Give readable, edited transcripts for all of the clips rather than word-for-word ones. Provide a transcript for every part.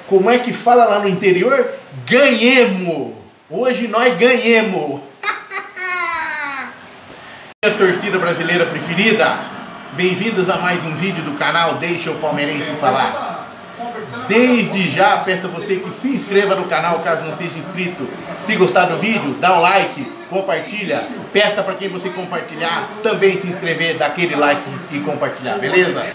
Como é que fala lá no interior? Ganhemos! Hoje nós ganhemos! Minha torcida brasileira preferida, bem-vindos a mais um vídeo do canal Deixa o Palmeirense Falar. Desde já peço a você que se inscreva no canal caso não seja inscrito. Se gostar do vídeo, dá um like, compartilha. Peça para quem você compartilhar também se inscrever, dar aquele like e compartilhar, beleza?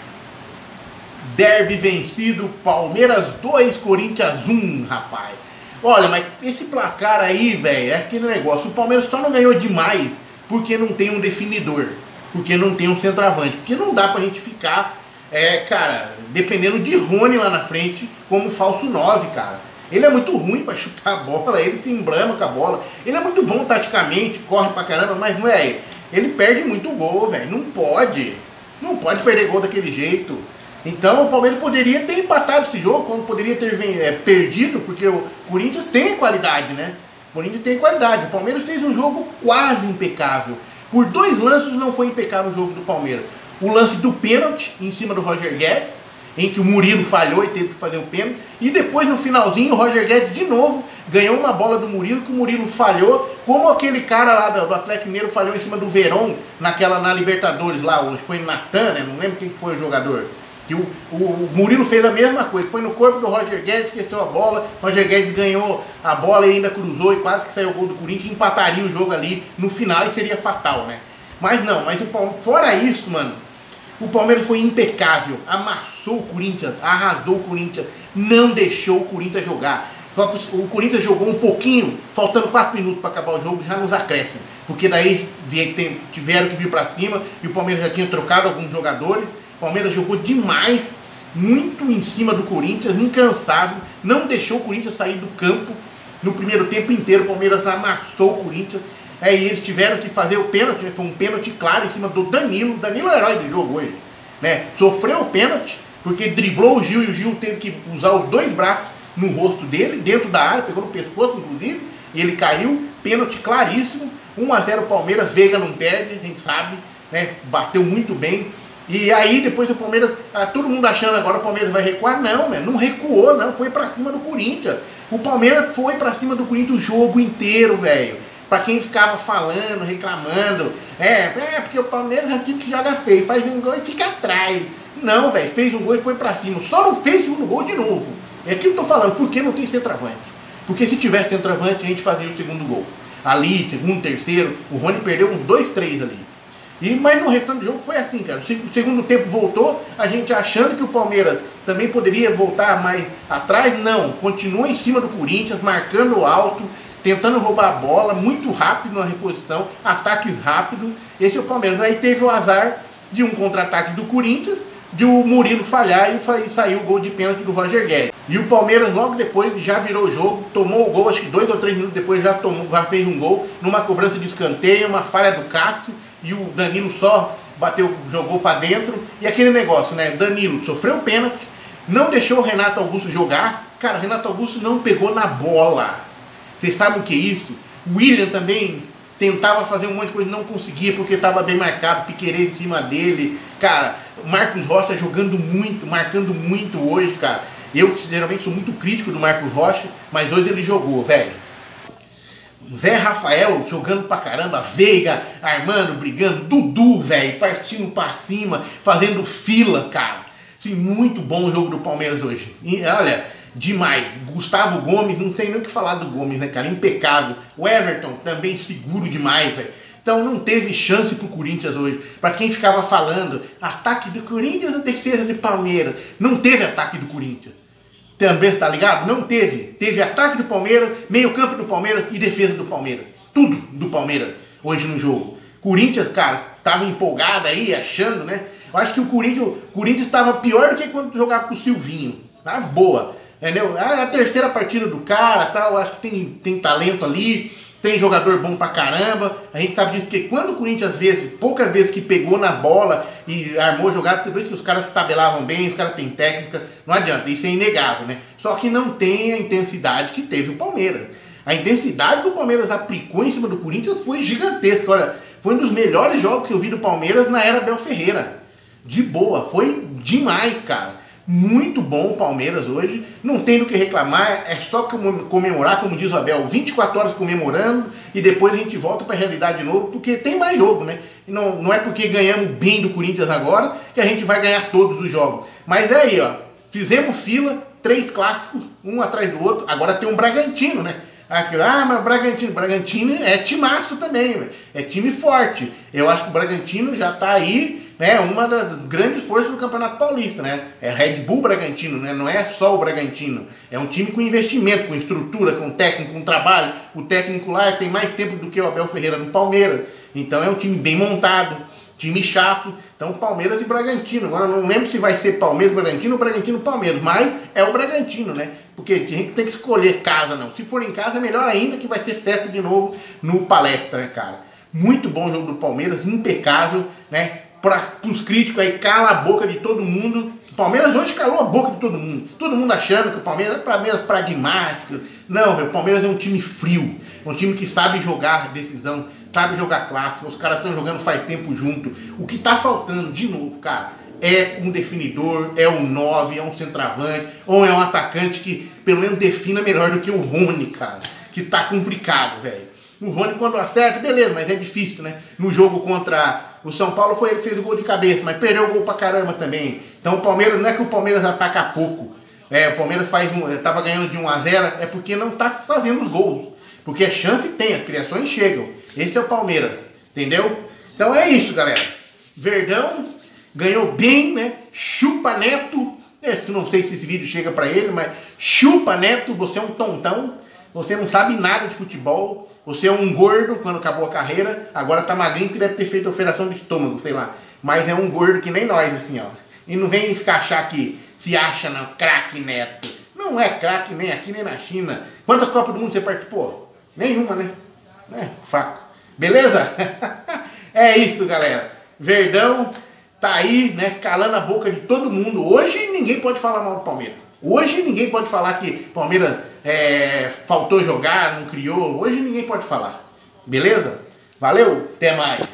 Derby vencido, Palmeiras 2, Corinthians 1, rapaz. Olha, mas esse placar aí, velho, é aquele negócio. O Palmeiras só não ganhou demais porque não tem um definidor, porque não tem um centroavante, porque não dá pra gente ficar, cara, dependendo de Rony lá na frente como falso 9, cara. Ele é muito ruim pra chutar a bola, ele se embrama com a bola. Ele é muito bom taticamente, corre pra caramba, mas não é. Ele perde muito gol, velho. Não pode perder gol daquele jeito. Então o Palmeiras poderia ter empatado esse jogo, como poderia ter perdido, porque o Corinthians tem qualidade, né? O Corinthians tem qualidade. O Palmeiras fez um jogo quase impecável. Por 2 lances não foi impecável o jogo do Palmeiras. O lance do pênalti em cima do Roger Guedes, em que o Murilo falhou e teve que fazer o pênalti. E depois no finalzinho o Roger Guedes de novo ganhou uma bola do Murilo, que o Murilo falhou, como aquele cara lá do Atlético Mineiro falhou em cima do Verón na Libertadores lá, onde foi Natan, né? Não lembro quem foi o jogador. E o Murilo fez a mesma coisa, foi no corpo do Roger Guedes, esqueceu a bola, Roger Guedes ganhou a bola e ainda cruzou e quase que saiu o gol do Corinthians, empataria o jogo ali no final e seria fatal, né? Mas não, fora isso, mano, o Palmeiras foi impecável, amassou o Corinthians, arrasou o Corinthians, não deixou o Corinthians jogar. O Corinthians jogou um pouquinho, faltando 4 minutos para acabar o jogo, já nos acréscimos, porque daí tiveram que vir para cima e o Palmeiras já tinha trocado alguns jogadores. O Palmeiras jogou demais, muito em cima do Corinthians, incansável, não deixou o Corinthians sair do campo no primeiro tempo inteiro. O Palmeiras amassou o Corinthians, e eles tiveram que fazer o pênalti, né? Foi um pênalti claro em cima do Danilo. Danilo é o herói do jogo hoje, né? Sofreu o pênalti, porque driblou o Gil e o Gil teve que usar os 2 braços no rosto dele, dentro da área, pegou no pescoço inclusive, e ele caiu, pênalti claríssimo. 1 a 0 Palmeiras, Veiga não perde, a gente sabe, né? Bateu muito bem. E aí depois o Palmeiras, todo mundo achando agora o Palmeiras vai recuar, não recuou, não, foi pra cima do Corinthians. O Palmeiras foi pra cima do Corinthians o jogo inteiro, velho. Pra quem ficava falando, reclamando, porque o Palmeiras é um time que joga feio, faz um gol e fica atrás. Não, velho, fez um gol e foi pra cima, só não fez o segundo gol de novo. É aquilo que eu tô falando, porque não tem centroavante. Porque se tivesse centroavante a gente fazia o segundo gol. Ali, segundo, terceiro, o Rony perdeu uns 2, 3 ali. Mas no restante do jogo foi assim, cara. O segundo tempo voltou, a gente achando que o Palmeiras também poderia voltar mais atrás. Não, continua em cima do Corinthians, marcando alto, tentando roubar a bola, muito rápido na reposição, ataques rápidos. Esse é o Palmeiras. Aí teve o azar de um contra-ataque do Corinthians, de o Murilo falhar e saiu o gol de pênalti do Roger Guedes. E o Palmeiras logo depois já virou o jogo, tomou o gol, acho que 2 ou 3 minutos depois já fez um gol, numa cobrança de escanteio, uma falha do Cássio. E o Danilo só bateu, jogou para dentro. E aquele negócio, né? Danilo sofreu o pênalti, não deixou o Renato Augusto jogar. Cara, o Renato Augusto não pegou na bola. Vocês sabem o que é isso? O William também tentava fazer um monte de coisa, não conseguia porque estava bem marcado, Piquerez em cima dele. Cara, o Marcos Rocha jogando muito, marcando muito hoje, cara. Eu geralmente sou muito crítico do Marcos Rocha, mas hoje ele jogou, velho. Zé Rafael jogando pra caramba, Veiga armando, brigando, Dudu, velho, partindo pra cima, fazendo fila, cara. Sim, muito bom o jogo do Palmeiras hoje. E, olha, demais. Gustavo Gomes, não tem nem o que falar do Gomes, né, cara? Impecável. O Everton também seguro demais, velho. Então não teve chance pro Corinthians hoje. Pra quem ficava falando, ataque do Corinthians ou defesa do Palmeiras? Não teve ataque do Corinthians. Também, tá ligado? Não teve. Teve ataque do Palmeiras, meio campo do Palmeiras e defesa do Palmeiras. Tudo do Palmeiras hoje no jogo. Corinthians, cara, tava empolgado aí, achando, né? Eu acho que o Corinthians estava pior do que quando jogava com o Silvinho. Tava boa, entendeu? É a terceira partida do cara, tal. Acho que tem talento ali, tem jogador bom pra caramba. A gente sabe disso, porque quando o Corinthians, poucas vezes que pegou na bola e armou jogada, você vê que os caras se tabelavam bem, os caras têm técnica, não adianta, isso é inegável, né? Só que não tem a intensidade que teve o Palmeiras. A intensidade que o Palmeiras aplicou em cima do Corinthians foi gigantesca. Olha, foi um dos melhores jogos que eu vi do Palmeiras na era Abel Ferreira. De boa, foi demais, cara. Muito bom o Palmeiras hoje, não tem do que reclamar, é só comemorar, como diz o Abel, 24 horas comemorando e depois a gente volta para a realidade de novo, porque tem mais jogo, né? E não é porque ganhamos bem do Corinthians agora que a gente vai ganhar todos os jogos. Mas é aí, ó, fizemos fila, 3 clássicos, um atrás do outro, agora tem um Bragantino, né? Aqui, mas o Bragantino é timaço também, véio. É time forte. Eu acho que o Bragantino já tá aí, né, uma das grandes forças do Campeonato Paulista, né? É Red Bull Bragantino, né? Não é só o Bragantino. É um time com investimento, com estrutura, com técnico, com trabalho. O técnico lá tem mais tempo do que o Abel Ferreira no Palmeiras. Então é um time bem montado, time chato. Então Palmeiras e Bragantino. Agora não lembro se vai ser Palmeiras, Bragantino ou Bragantino, Palmeiras. Mas é o Bragantino, né? Porque a gente tem que escolher casa, não. Se for em casa, é melhor ainda, que vai ser festa de novo no Palestra, né, cara? Muito bom o jogo do Palmeiras, impecável, né? Para os críticos aí, cala a boca de todo mundo. O Palmeiras hoje calou a boca de todo mundo achando que o Palmeiras é Palmeiras pragmático. Não, véio, o Palmeiras é um time frio, um time que sabe jogar decisão, sabe jogar clássico. Os caras estão jogando faz tempo junto. O que tá faltando, de novo, cara, é um definidor, é um 9, é um centroavante, ou é um atacante que pelo menos defina melhor do que o Rony, cara, que tá complicado, velho. O Rony, quando acerta, beleza, mas é difícil, né? No jogo contra o São Paulo foi ele que fez o gol de cabeça, mas perdeu o gol pra caramba também. Então o Palmeiras, não é que o Palmeiras ataca pouco. O Palmeiras tava ganhando de 1-0, é porque não tá fazendo os gols. Porque a chance tem, as criações chegam. Esse é o Palmeiras, entendeu? Então é isso, galera. Verdão ganhou bem, né? Chupa Neto. Não sei se esse vídeo chega pra ele, mas chupa Neto, você é um tontão. Você não sabe nada de futebol. Você é um gordo quando acabou a carreira. Agora tá magrinho que deve ter feito operação de estômago, sei lá. Mas é um gordo que nem nós, assim, ó. E não vem ficar achar que se acha não, craque Neto. Não é craque nem aqui nem na China. Quantas Copas do Mundo você participou? Nenhuma, né? Fraco. Beleza? É isso, galera. Verdão tá aí, né? Calando a boca de todo mundo. Hoje ninguém pode falar mal do Palmeiras. Hoje ninguém pode falar que Palmeiras faltou jogar, não criou. Hoje ninguém pode falar. Beleza? Valeu, até mais.